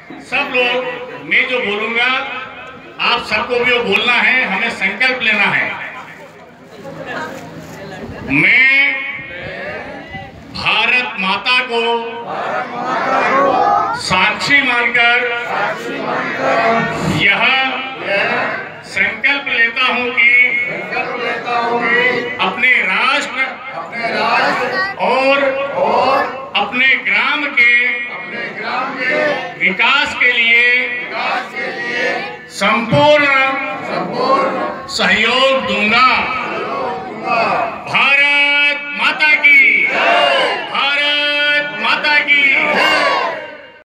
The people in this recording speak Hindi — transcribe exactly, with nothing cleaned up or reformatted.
सब लोग, मैं जो बोलूंगा आप सबको भी वो बोलना है, हमें संकल्प लेना है। मैं भारत माता को साक्षी मानकर यह संकल्प लेता हूं कि अपने राष्ट्र और अपने ग्राम के विकास के लिए संपूर्ण सहयोग दूंगा।